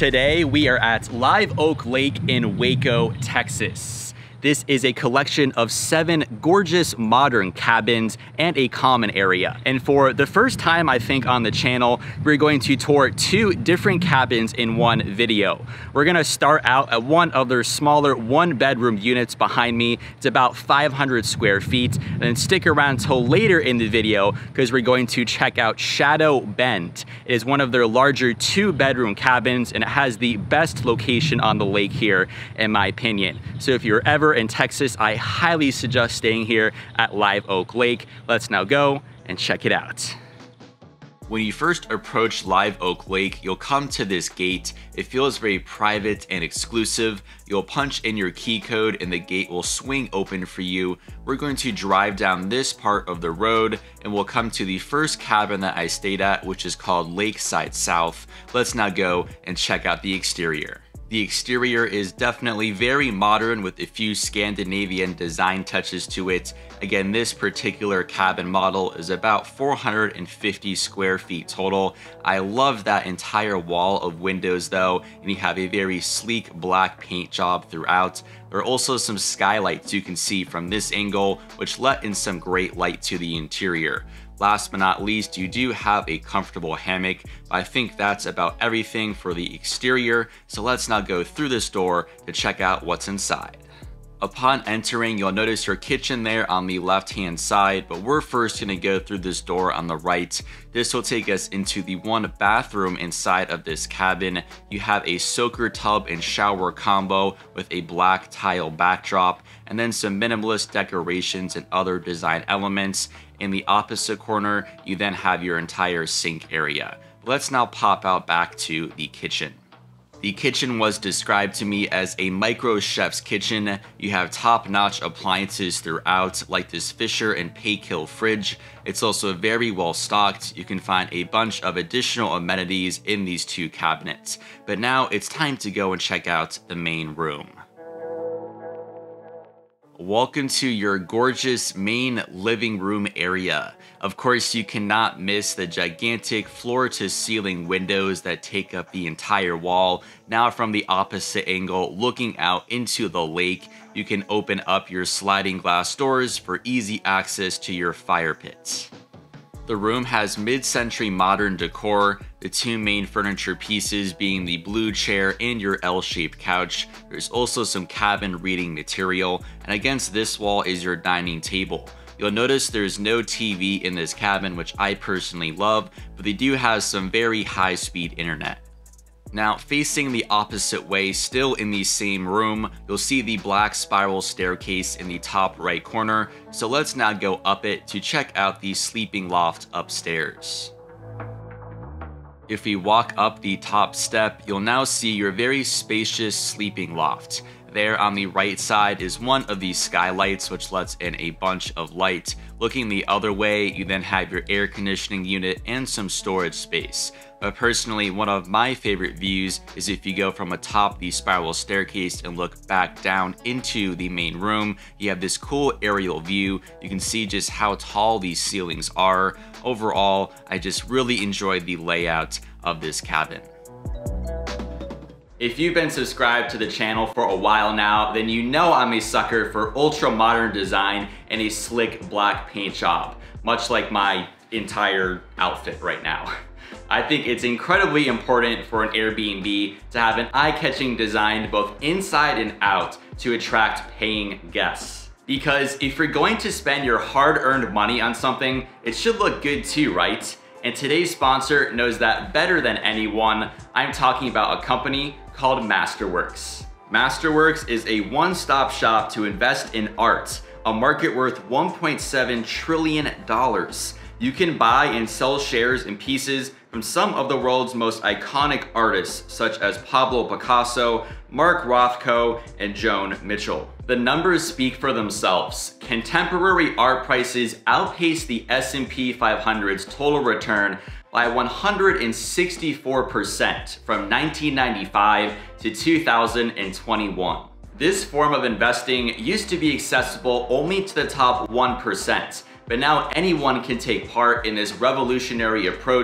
Today we are at Live Oak Lake in Waco, Texas. This is a collection of 7 gorgeous modern cabins and a common area. And for the first time, I think, on the channel, we're going to tour 2 different cabins in one video. We're gonna start out at one of their smaller 1-bedroom units behind me. It's about 500 square feet. And then stick around till later in the video because we're going to check out Shadow Bend. It is one of their larger 2-bedroom cabins and it has the best location on the lake here, in my opinion. So if you're ever in Texas, I highly suggest staying here at Live Oak Lake. Let's now go and check it out. When you first approach Live Oak Lake, you'll come to this gate. It feels very private and exclusive. You'll punch in your key code and the gate will swing open for you. We're going to drive down this part of the road and we'll come to the first cabin that I stayed at, which is called Lakeside South. Let's now go and check out the exterior. The exterior is definitely very modern with a few Scandinavian design touches to it. Again, this particular cabin model is about 450 square feet total. I love that entire wall of windows though, and you have a very sleek black paint job throughout. There are also some skylights you can see from this angle, which let in some great light to the interior. Last but not least, you do have a comfortable hammock. I think that's about everything for the exterior, so let's now go through this door to check out what's inside. Upon entering, you'll notice your kitchen there on the left-hand side, but we're first gonna go through this door on the right. This will take us into the 1 bathroom inside of this cabin. You have a soaker tub and shower combo with a black tile backdrop, and then some minimalist decorations and other design elements. In the opposite corner, you then have your entire sink area. Let's now pop out back to the kitchen. The kitchen was described to me as a micro chef's kitchen. You have top-notch appliances throughout, like this Fisher and Paykill fridge. It's also very well stocked. You can find a bunch of additional amenities in these 2 cabinets. But now it's time to go and check out the main room. Welcome to your gorgeous main living room area. Of course, you cannot miss the gigantic floor-to-ceiling windows that take up the entire wall. Now from the opposite angle, looking out into the lake, you can open up your sliding glass doors for easy access to your fire pits. The room has mid-century modern decor, the 2 main furniture pieces being the blue chair and your L-shaped couch. There's also some cabin reading material, and against this wall is your dining table. You'll notice there's no TV in this cabin, which I personally love, but they do have some very high-speed internet. Now, facing the opposite way, still in the same room, you'll see the black spiral staircase in the top right corner. So let's now go up it to check out the sleeping loft upstairs. If we walk up the top step, you'll now see your very spacious sleeping loft. There on the right side is one of these skylights, which lets in a bunch of light. Looking the other way, you then have your air conditioning unit and some storage space. But personally, one of my favorite views is if you go from atop the spiral staircase and look back down into the main room. You have this cool aerial view. You can see just how tall these ceilings are. Overall, I just really enjoyed the layout of this cabin. If you've been subscribed to the channel for a while now, then you know I'm a sucker for ultra modern design and a slick black paint job, much like my entire outfit right now. I think it's incredibly important for an Airbnb to have an eye-catching design both inside and out to attract paying guests. Because if you're going to spend your hard-earned money on something, it should look good too, right? And today's sponsor knows that better than anyone. I'm talking about a company called Masterworks. Masterworks is a one-stop shop to invest in art, a market worth $1.7 trillion. You can buy and sell shares and pieces from some of the world's most iconic artists, such as Pablo Picasso, Mark Rothko, and Joan Mitchell. The numbers speak for themselves. Contemporary art prices outpace the S&P 500's total return by 164% from 1995 to 2021. This form of investing used to be accessible only to the top 1%, but now anyone can take part in this revolutionary approach.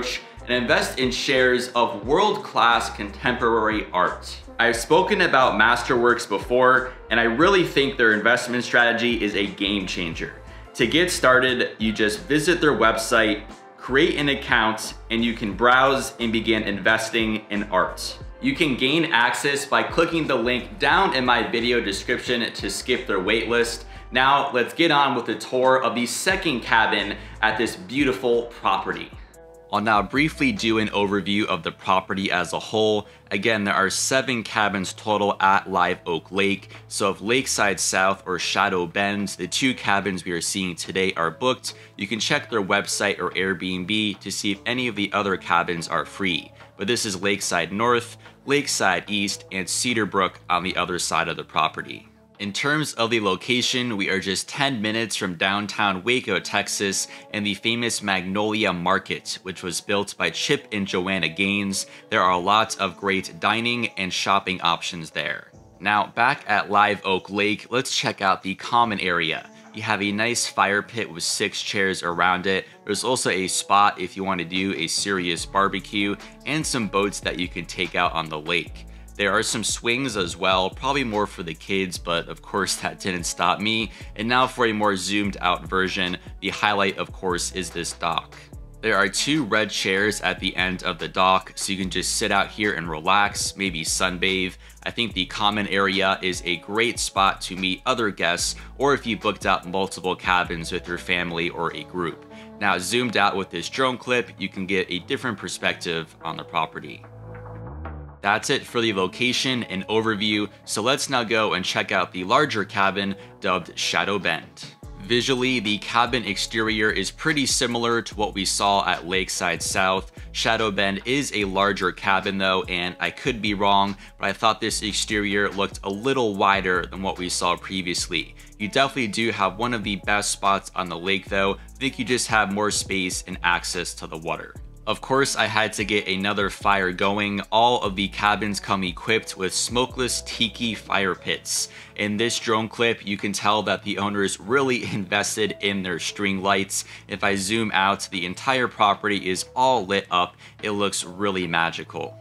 and invest in shares of world-class contemporary art. I've spoken about Masterworks before, and I really think their investment strategy is a game changer. To get started, you just visit their website, create an account, and you can browse and begin investing in art. You can gain access by clicking the link down in my video description to skip their waitlist. Now let's get on with the tour of the second cabin at this beautiful property. I'll now briefly do an overview of the property as a whole. Again, there are 7 cabins total at Live Oak Lake. So if Lakeside South or Shadow Bend, the 2 cabins we are seeing today, are booked, you can check their website or Airbnb to see if any of the other cabins are free. But this is Lakeside North, Lakeside East, and Cedarbrook on the other side of the property. In terms of the location, we are just 10 minutes from downtown Waco, Texas, and the famous Magnolia Market, which was built by Chip and Joanna Gaines. There are lots of great dining and shopping options there. Now, back at Live Oak Lake, let's check out the common area. You have a nice fire pit with 6 chairs around it. There's also a spot if you want to do a serious barbecue, and some boats that you can take out on the lake. There are some swings as well, probably more for the kids, but of course that didn't stop me. And now for a more zoomed out version, the highlight of course is this dock. There are 2 red chairs at the end of the dock, so you can just sit out here and relax, maybe sunbathe. I think the common area is a great spot to meet other guests, or if you booked out multiple cabins with your family or a group. Now zoomed out with this drone clip, you can get a different perspective on the property. That's it for the location and overview, so let's now go and check out the larger cabin dubbed Shadow Bend. Visually, the cabin exterior is pretty similar to what we saw at Lakeside South. Shadow Bend is a larger cabin though, and I could be wrong, but I thought this exterior looked a little wider than what we saw previously. You definitely do have one of the best spots on the lake though. I think you just have more space and access to the water. Of course, I had to get another fire going. All of the cabins come equipped with smokeless tiki fire pits. In this drone clip, you can tell that the owners really invested in their string lights. If I zoom out, the entire property is all lit up. It looks really magical.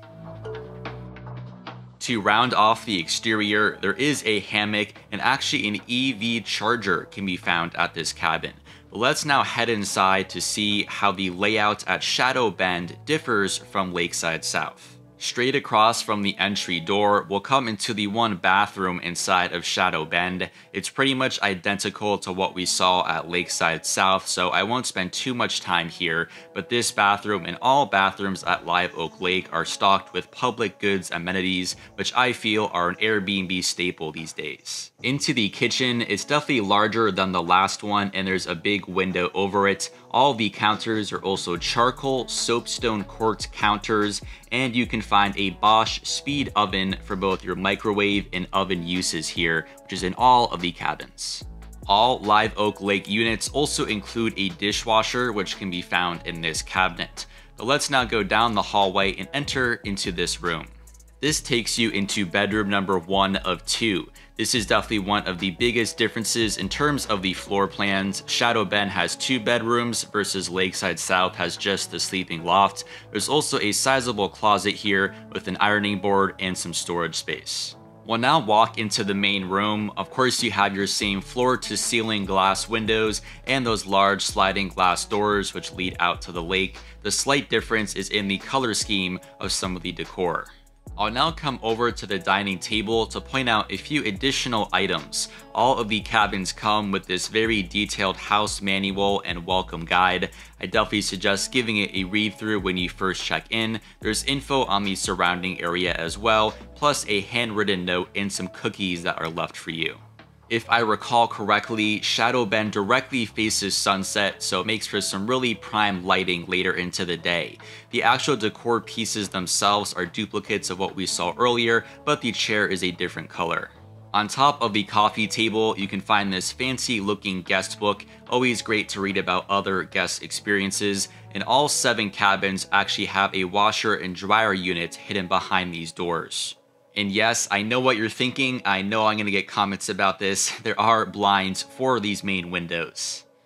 To round off the exterior, there is a hammock, and actually an EV charger can be found at this cabin. But let's now head inside to see how the layout at Shadow Bend differs from Lakeside South. Straight across from the entry door, we'll come into the one bathroom inside of Shadow Bend. It's pretty much identical to what we saw at Lakeside South, so I won't spend too much time here, but this bathroom and all bathrooms at Live Oak Lake are stocked with public goods amenities, which I feel are an Airbnb staple these days. Into the kitchen, it's definitely larger than the last one, and there's a big window over it. All the counters are also charcoal soapstone corked counters, and you can find a Bosch speed oven for both your microwave and oven uses here, which is in all of the cabins. All Live Oak Lake units also include a dishwasher, which can be found in this cabinet. But let's now go down the hallway and enter into this room. This takes you into bedroom number 1 of 2. This is definitely one of the biggest differences in terms of the floor plans. Shadow Bend has 2 bedrooms versus Lakeside South has just the sleeping loft. There's also a sizable closet here with an ironing board and some storage space. We'll now walk into the main room. Of course, you have your same floor to ceiling glass windows and those large sliding glass doors which lead out to the lake. The slight difference is in the color scheme of some of the decor. I'll now come over to the dining table to point out a few additional items. All of the cabins come with this very detailed house manual and welcome guide. I definitely suggest giving it a read through when you first check in. There's info on the surrounding area as well, plus a handwritten note and some cookies that are left for you. If I recall correctly, Shadow Bend directly faces sunset, so it makes for some really prime lighting later into the day. The actual decor pieces themselves are duplicates of what we saw earlier, but the chair is a different color. On top of the coffee table, you can find this fancy looking guest book, always great to read about other guest experiences, and all 7 cabins actually have a washer and dryer unit hidden behind these doors. And yes, I know what you're thinking. I know I'm going to get comments about this. There are blinds for these main windows.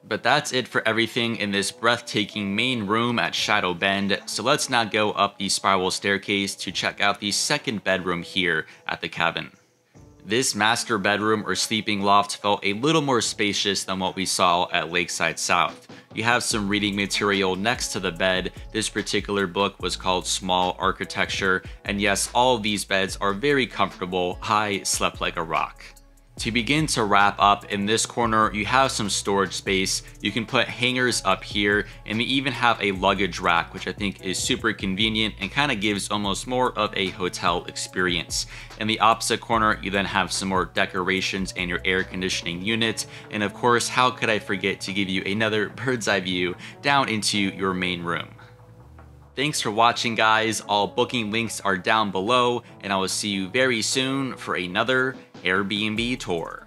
But that's it for everything in this breathtaking main room at Shadow Bend, so let's now go up the spiral staircase to check out the second bedroom here at the cabin. This master bedroom or sleeping loft felt a little more spacious than what we saw at Lakeside South. You have some reading material next to the bed. This particular book was called Small Architecture, and yes, all of these beds are very comfortable. I slept like a rock. To begin to wrap up, in this corner, you have some storage space. You can put hangers up here, and they even have a luggage rack, which I think is super convenient and kind of gives almost more of a hotel experience. In the opposite corner, you then have some more decorations and your air conditioning unit. And of course, how could I forget to give you another bird's eye view down into your main room. Thanks for watching, guys. All booking links are down below, and I will see you very soon for another Airbnb tour.